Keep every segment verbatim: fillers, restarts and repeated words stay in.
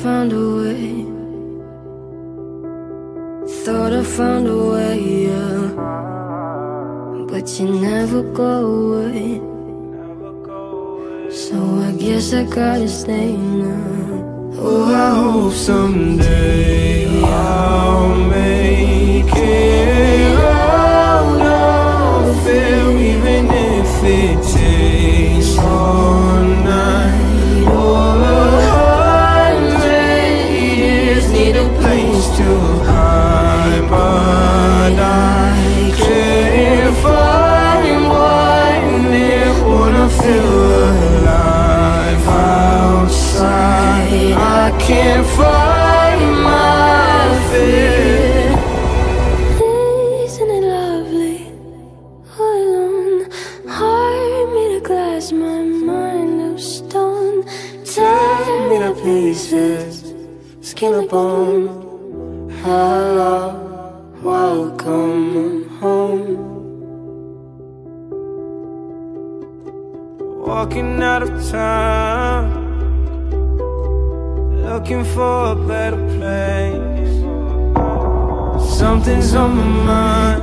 found a way. Thought I found a way, yeah. But you never go away. So I guess I gotta stay now. Oh, I hope someday I'll make it out of it, even if it takes all night or a hundred years. Need a place to hide, but I can't find one that wanna feel alive outside. I can't find my fear. Isn't it lovely? All alone, heart made of glass, my mind of stone. Tear me to pieces, skin and bone. Hello, welcome home. Walking out of town, looking for a better place. Something's on my mind,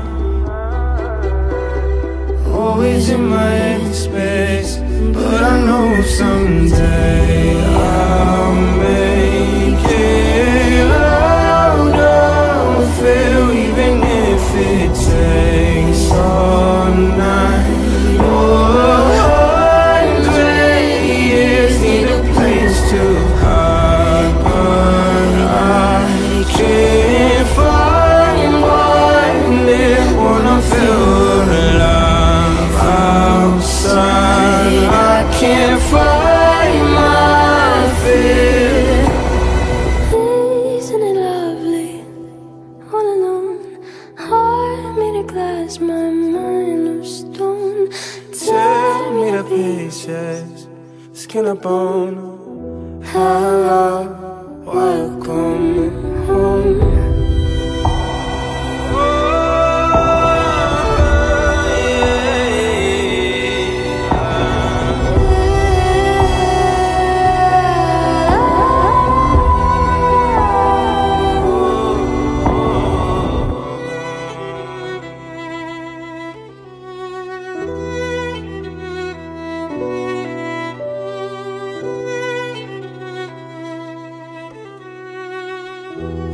always in my headspace. But I know someday I'll make it out of it, even if it takes all night or a hundred years. Need a place to hide, but I can't find one that wanna feel alive outside. I can't find my fear. Isn't it lovely? All alone, heart made of glass, my mind of stone. Tear me to pieces, skin and bone. Hello, welcome home. Thank you.